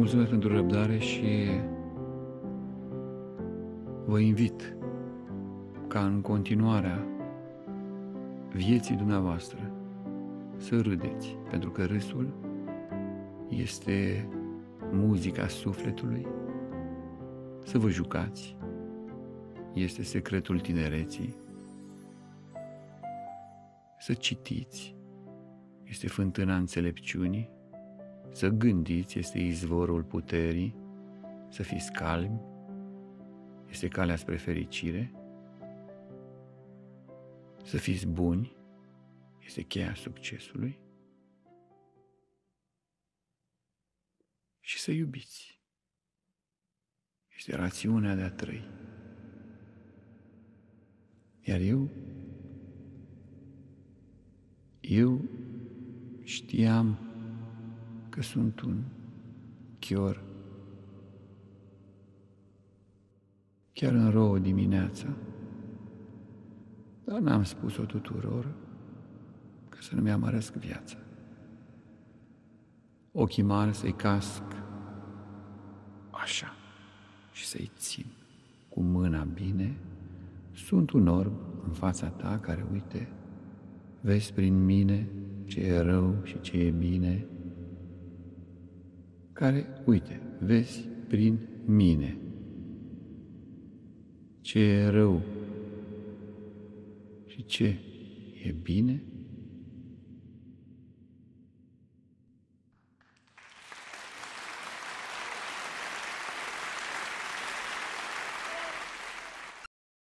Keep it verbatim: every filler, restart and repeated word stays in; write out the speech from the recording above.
mulțumesc pentru răbdare și vă invit ca în continuarea vieții dumneavoastră să râdeți, pentru că râsul este muzica sufletului, să vă jucați, este secretul tinereții, să citiți, este fântâna înțelepciunii, să gândiți, este izvorul puterii, să fiți calmi, este calea spre fericire, să fiți buni, este cheia succesului și să iubiți, este rațiunea de a trăi. Iar eu, eu știam că sunt un chior. Chiar în rouă dimineața, dar n-am spus-o tuturor, ca să nu-mi amărăsc viața. Ochii mari să-i casc așa și să-i țin cu mâna bine. Sunt un orb în fața ta care, uite, vezi prin mine ce e rău și ce e bine, care, uite, vezi prin mine ce e rău și ce e bine,